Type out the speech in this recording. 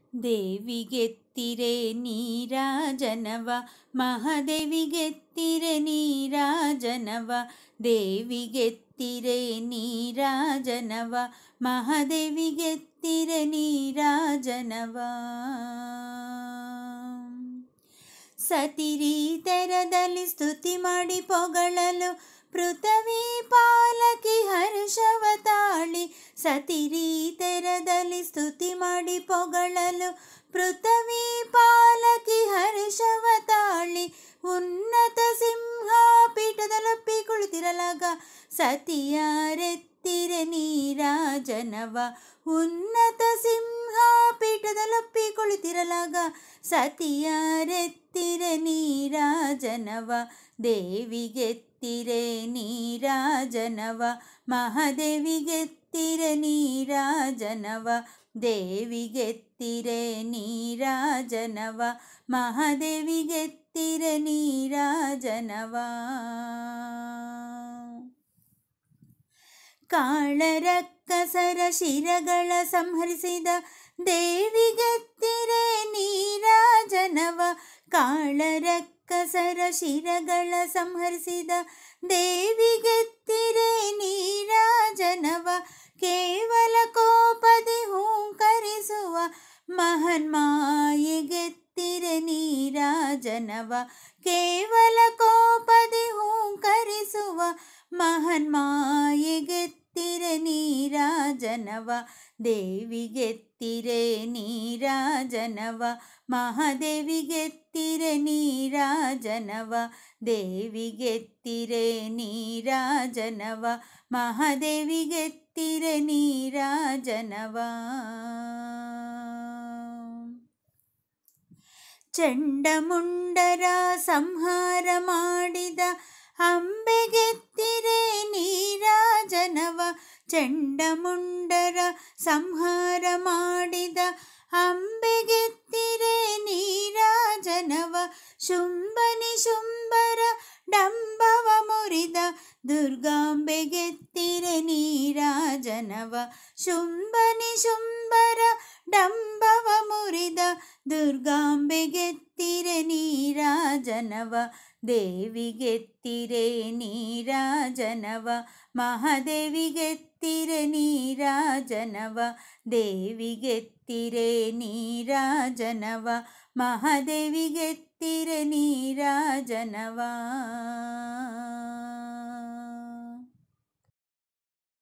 ದೇವಿಗೆತ್ತಿರೆ ನೀರಾಜನವ ಮಹಾದೇವಿಗೆತ್ತಿರೆ ನೀರಾಜನವ ದೇವಿಗೆತ್ತಿರೆ ನೀರಾಜನವ ಮಹಾದೇವಿಗೆತ್ತಿರೆ ನೀರಾಜನವ ಸತಿರಿ ತೆರದಲ್ಲಿ ಸ್ತುತಿ ಮಾಡಿ ಪೊಗಳಲು ಪೃಥ್ವಿ ಪಾಲಕಿ ಹರ್ಷವ ತಾಳಿ ಸತಿರಿ ತೆರದಲ್ಲಿ ಸ್ತುತಿ ಮಾಡಿ ಪೊಗಳಲು ಪೃಥ್ವಿ ಪಾಲಕಿ ಹರ್ಷವ ತಾಳಿ ಉನ್ನತ ಸಿಂಹಾಪೀಠದಲ್ಲೊಪ್ಪಿ ಕುಳಿತಿರಲಾಗ ಸತಿಯಾರೆತ್ತಿರೆ ನೀರಾಜನವ ಉನ್ನತ ಸಿಂಹಾಪೀಠದಲ್ಲೊಪ್ಪಿ ಕುಳಿತಿರಲಾಗ ಸತಿಯಾರೆತ್ತಿರೆ ನೀರಾಜನವ ದೇವಿಗೆತ್ತಿರೆ ನೀರಾಜನವ ಮಹಾದೇವಿಗೆತ್ತಿರೆ ನೀರಾಜನವ ದೇವಿಗೆತ್ತಿರೆ ನೀರಾಜನವ ಮಹಾದೇವಿಗೆತ್ತಿರೆ ನೀರಾಜನವ ಕಾಳರಕ್ಕಸರ ಶಿರಗಳ ಸಂಹರಿಸಿದ ದೇವಿಗೆತ್ತಿರೆ ನೀರಾಜನವ ಕಾಳರಕ್ಕಸರ ಶಿರಗಳ ಸಂಹರಿಸಿದ ದೇವಿಗೆತ್ತಿರೆ ನೀರಾಜನವ ಕೇವಲ ಕೋಪದಿ ಹೂಂಕರಿಸುವ ಮಹನ್ಮಾಯೆಗೆತ್ತಿರೆ ನೀರಾಜನವ ಕೇವಲ ಕೋಪದಿ ಹೂಂಕರಿಸುವ ಮಹನ್ಮಾಯೆಗೆತ್ತಿರೆ ನೀರಾಜನವ ದೇವಿಗೆತ್ತಿರೆ ನೀರಾಜನವ ಮಹಾದೇವಿಗೆತ್ತಿರೆ ನೀರಾಜನವ ದೇವಿಗೆತ್ತಿರೆ ನೀರಾಜನವ ಮಹಾದೇವಿಗೆತ್ತಿರೆ ನೀರಾಜನವ ಚಂಡಮುಂಡರ ಸಂಹಾರ ಮಾಡಿದ ಅಂಬೆಗೆತ್ತಿರೆ ನೀರಾಜನವ ಚಂಡಮುಂಡರ ಸಂಹಾರ ಮಾಡಿದ ಅಂಬೆಗೆತ್ತಿರೆ ನೀರಾಜನವ ಶುಂಭನಿ ಶುಂಭರ ಡಂಬವ ಮುರಿದ ದುರ್ಗಾಂಬೆಗೆತ್ತಿರೆ ನೀರಾಜನವ ಶುಂಭನಿ ಶುಂಭರ ಡಂಬವ ಮುರಿದ ದುರ್ಗಾಂಬೆಗೆತ್ತಿರೆ ನೀರಾಜನವ ದೇವಿಗೆತ್ತಿರೆ ನೀರಾಜನವ ಮಹಾದೇವಿಗೆತ್ತಿರೆ ನೀರಾಜನವ ದೇವಿಗೆತ್ತಿರೆ ನೀರಾಜನವ ಮಹಾದೇವಿಗೆತ್ತಿರೆ ನೀರಾಜನವ